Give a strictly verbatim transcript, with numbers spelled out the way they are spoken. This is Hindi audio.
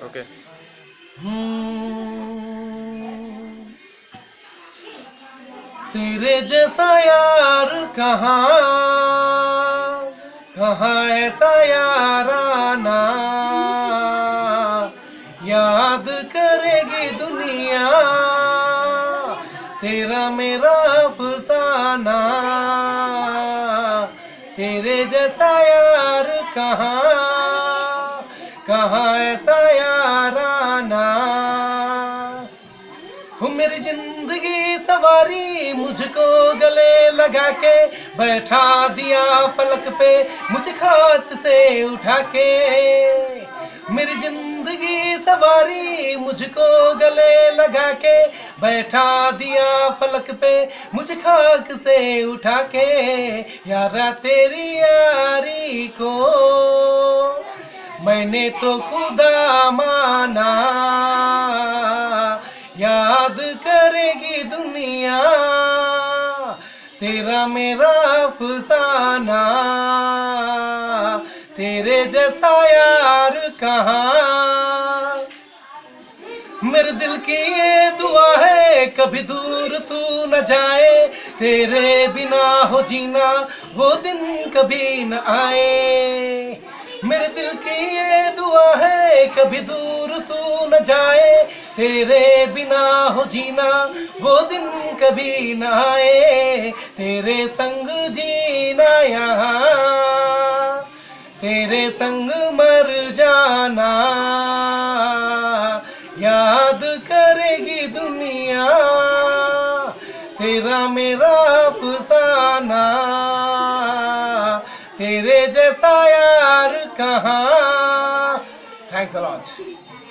ओके। हम्म, तेरे जैसा यार कहाँ, कहाँ ऐसा याराना, याद करेगी दुनिया तेरा मेरा अफसाना। तेरे जैसा यार कहाँ, कहाँ ऐसा याराना। हो मेरी जिंदगी सवारी मुझको गले लगा के, बैठा दिया पलक पे मुझे खाट से उठा के। मेरी जिंदगी सवारी मुझको गले लगा के, बैठा दिया पलक पे मुझे खाक से उठा के। यारा तेरी यारी को मैंने तो खुदा माना, याद करेगी दुनिया तेरा मेरा अफसाना। तेरे जैसा यार कहाँ, मेरे दिल की ये दुआ है कभी दूर तू न जाए, तेरे बिना हो जीना वो दिन कभी न आए। मेरे दिल की ये दुआ है कभी दूर तू न जाए, तेरे बिना हो जीना वो दिन कभी न आए। तेरे संग जीना यहाँ, तेरे संग मर जाना, याद करेगी दुनिया तेरा मेरा अफसाना। तेरे जैसा यार कहाँ। Thanks a lot.